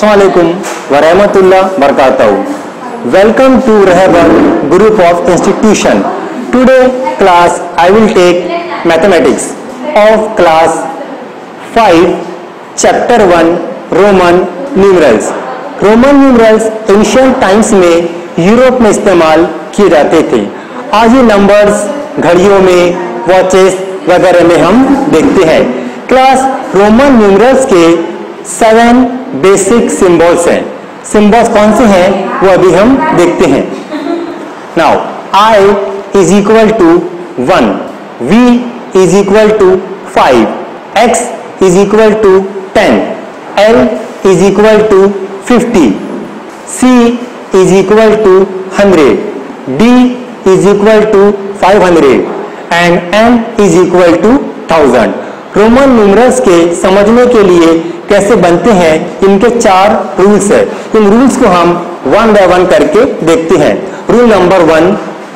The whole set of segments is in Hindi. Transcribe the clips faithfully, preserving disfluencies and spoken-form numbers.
अस्सलामुअलैकुम वरहमतुल्लाह बरकातहू. Welcome to Rahbar Group of Institution. Today class I will take mathematics of class five chapter one Roman numerals. Roman numerals ancient times में यूरोप में इस्तेमाल किए जाते थे. आज ये नंबर्स घड़ियों में, वॉचेस वगैरह में हम देखते हैं. क्लास रोमन न्यूमरल्स के सेवन बेसिक सिंबल्स हैं. सिंबल्स कौन से हैं वो अभी हम देखते हैं. Now I is equal to one, V is equal to five, X is equal to ten, L is equal to fifty, C is equal to hundred, D is equal to five hundred and N is equal to thousand. Roman numerals के समझने के लिए कैसे बनते हैं, इनके चार रूल्स है. इन रूल्स को हम वन बाय वन करके देखते हैं. Rule number one,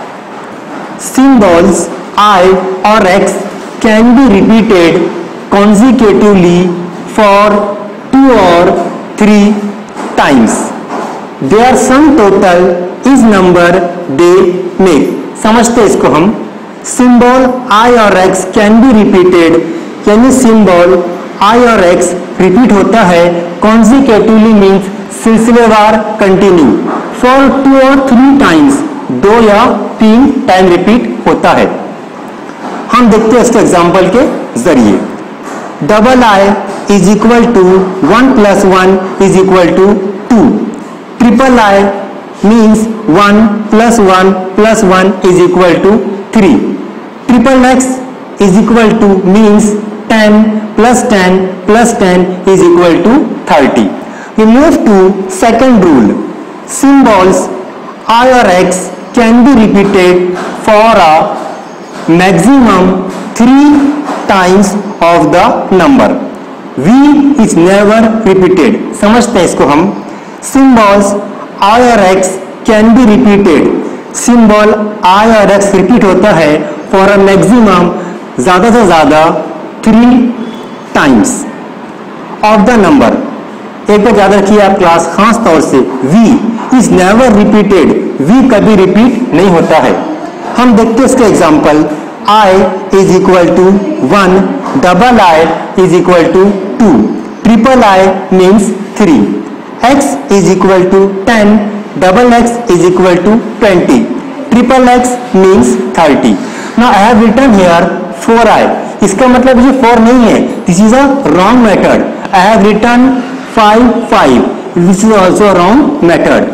symbols I और X can be repeated consecutively for two or three times. Their sum total is number they make. समझते इसको हम. सिंबल आई और एक्स कैन बी रिपीटेड, यानी सिंबल आई और एक्स रिपीट होता है कॉन्जिक्यूटिवली मीन्स सिलसिलेवार, कंटिन्यू, फॉर टू और थ्री टाइम्स, दो या तीन टाइम रिपीट होता है. हम देखते हैं इसके एग्जांपल के जरिए. Double I is equal to one plus one is equal to two. Triple I means one plus one plus one is equal to three. Triple X is equal to means ten plus ten plus ten is equal to thirty. We move to second rule. Symbols I or X can be repeated for a maximum three times of the number. V is never repeated. समझते हैं इसको हम. Symbols I or X can be repeated. Symbol I और X repeat होता है for a maximum ज़्यादा से ज़्यादा three times of the number. एक बार याद रखिए आप क्लास, खास तौर से v is never repeated. v कभी रिपीट नहीं होता है. हम देखते हैं इसके example. i is equal to one, double I is equal to two, triple I means three, x is equal to ten, double x is equal to twenty, triple x means thirty. Now I have written here four I. इसका मतलब ये फोर नहीं है. This is a wrong method. I have written five five. This is also wrong method.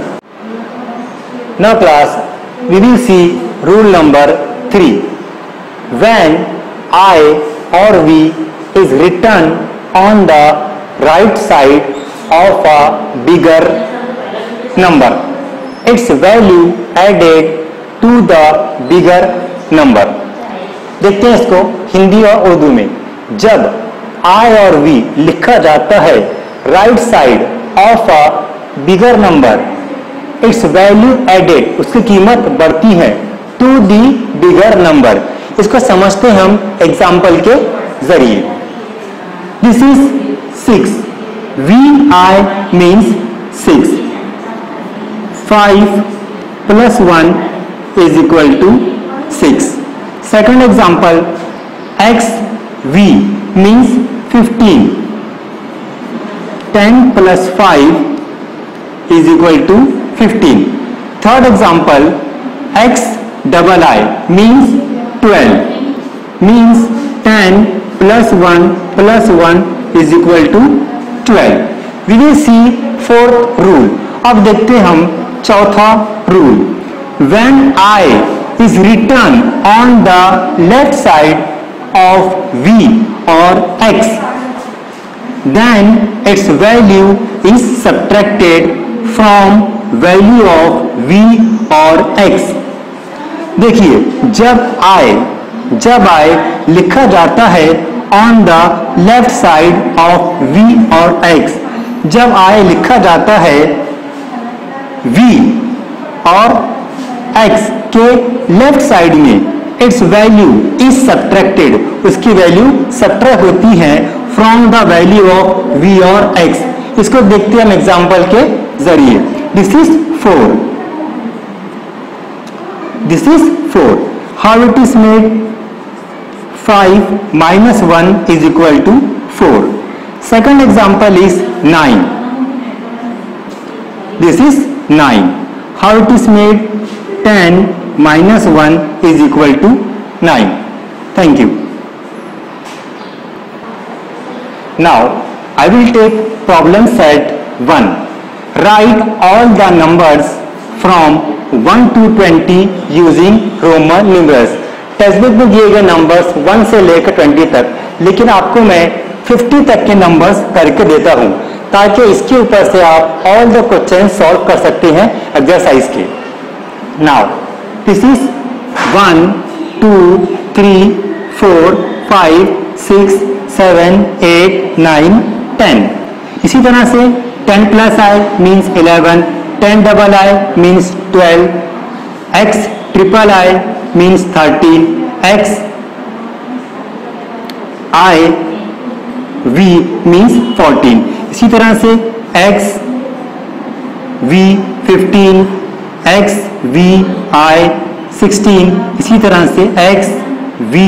Now class we will see rule number three. When I और V is written on the right side of a bigger number, its value added to the bigger number. देखते हैं इसको हिंदी और उर्दू में. जब आई और वी लिखा जाता है right side of a bigger number, its value added, उसकी कीमत बढ़ती है, टू दी बिगर नंबर. इसको समझते हैं हम एग्जाम्पल के जरिए. This is six. V I means six. Five plus one is equal to six. Second example, x v means fifteen. ten plus five is equal to fifteen. Third example, x double I means twelve. Means ten plus one plus one is equal to twelve. We will see fourth rule. अब देखते हम चौथा rule. When I is written on the left side of v or x, then its value is subtracted from value of v or x. देखिए, जब i जब i लिखा जाता है on the left side of v और x, जब i लिखा जाता है v और x के लेफ्ट साइड में, इट्स वैल्यू इज सब्ट्रैक्टेड, उसकी वैल्यू सब्ट्रैक्ट होती है from the value of v और x. इसको देखते हैं हम एग्जाम्पल के जरिए। This is four, this is four, how it is made? Five minus one is equal to four. Second example is nine, this is nine, how it is made? Ten minus one is equal to nine. Thank you. Now I will take problem set one. Write all the numbers from one to twenty using Roman numerals. Text book में दिए गए नंबर्स वन से लेकर ट्वेंटी तक, लेकिन आपको मैं फिफ्टी तक के नंबर्स करके देता हूं ताकि इसके ऊपर से आप ऑल द क्वेश्चन सॉल्व कर सकते हैं एक्सरसाइज के। Now this is one two three four five six seven eight nine ten. इसी तरह से ten plus I means eleven, ten double I means twelve, X triple I means thirteen, X I V means fourteen. इसी तरह से X V fifteen, X V I sixteen, इसी तरह से एक्स वी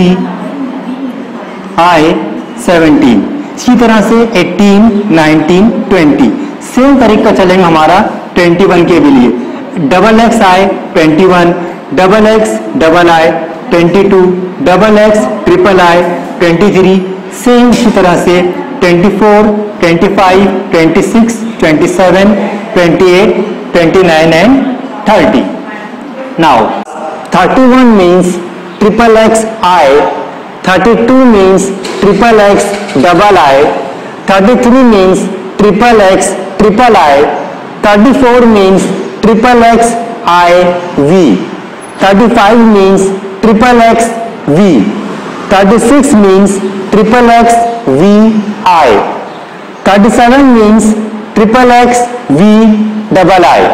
आई सेवनटीन, इसी तरह से एटीन, नाइनटीन, ट्वेंटी। सेम तरीका चलेगा हमारा ट्वेंटी वन के भी लिए। Double X I twenty one, double X double I twenty two, double X triple I twenty three. Same इसी तरह से twenty four, twenty five, twenty six, twenty seven, twenty eight, twenty nine and thirty. Now thirty one means triple X I, thirty-two means triple x double I, thirty-three means triple x triple I, thirty-four means triple x I V, thirty-five means triple x V, thirty-six means triple x V I, thirty-seven means triple x V double I,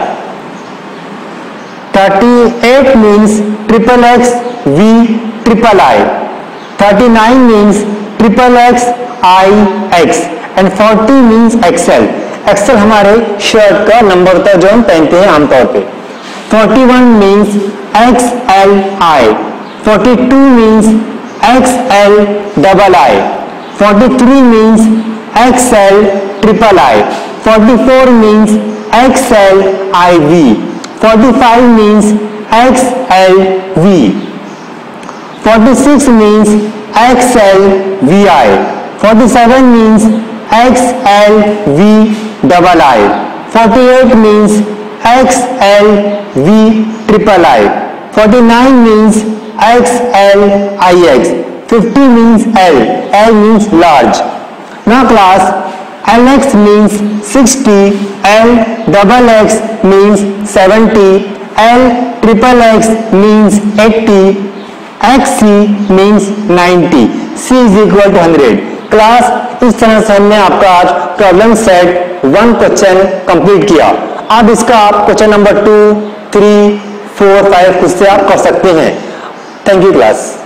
thirty-eight means triple x V triple I, thirty-nine means triple x I X and forty means X L। XL हमारे शर्ट का नंबर होता है जो हम पहनते हैं आमतौर पे। forty-one means X L I, forty-two means X L double I, forty-three means X L triple I, forty-four means X L I V, forty-five means X L V, forty-six means X L V I, forty-seven means X L V double I, forty-eight means X L V triple I, forty-nine means X L I X, fifty means L, L means large। Now class, L X means sixty, L double X means seventy, L triple X means eighty, X C means ninety, C is equal to one hundred। Class इस तरह से हमने आपका आज problem set one question complete किया। अब इसका आप question number two, three, four, five खुद से आप कर सकते हैं। Thank you class.